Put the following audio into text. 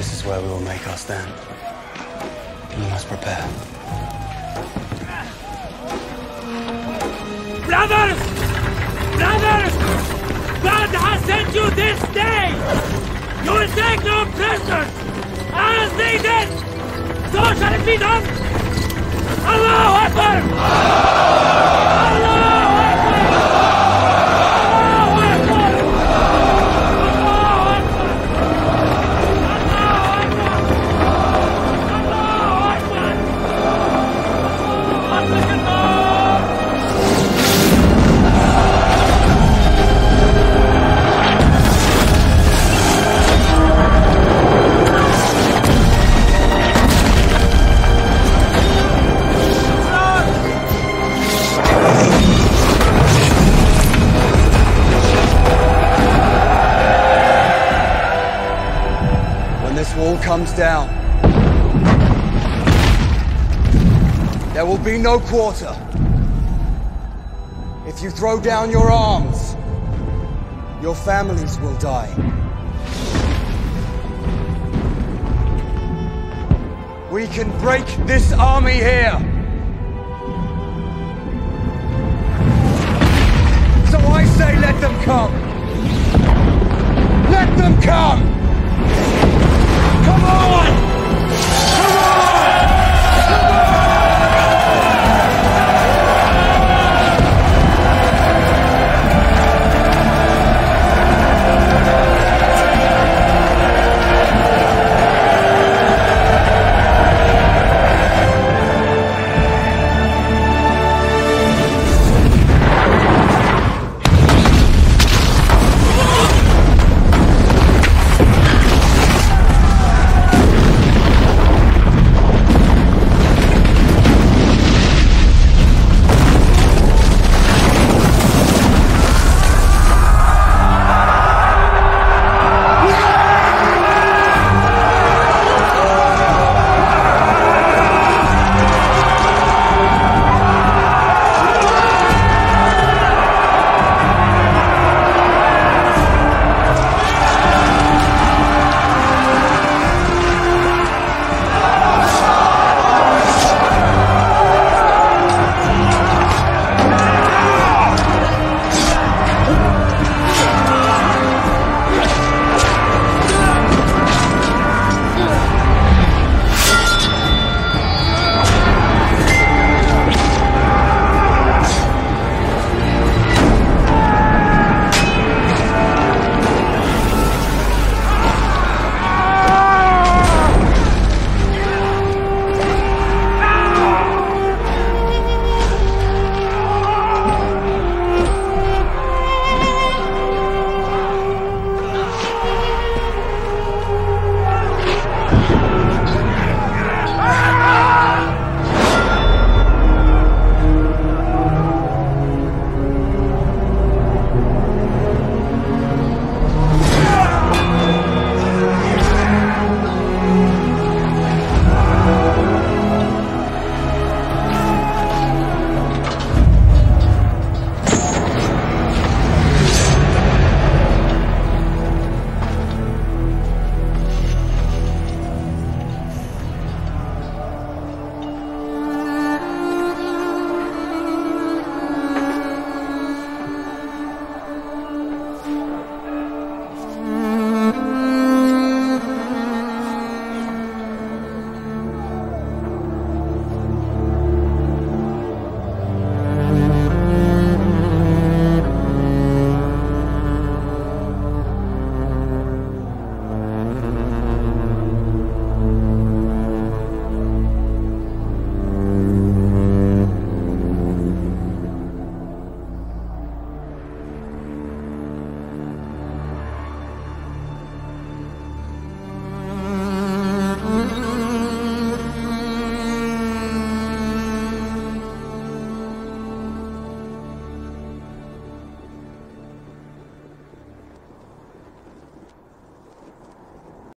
This is where we will make our stand. We must prepare. Brothers! Brothers! God has sent you this day! You will take no prisoners! As they did! So shall it be done! Allahu Akbar! Allahu Akbar! Wall comes down. There will be no quarter. If you throw down your arms, your families will die. We can break this army here. So I say let them come. Let them come!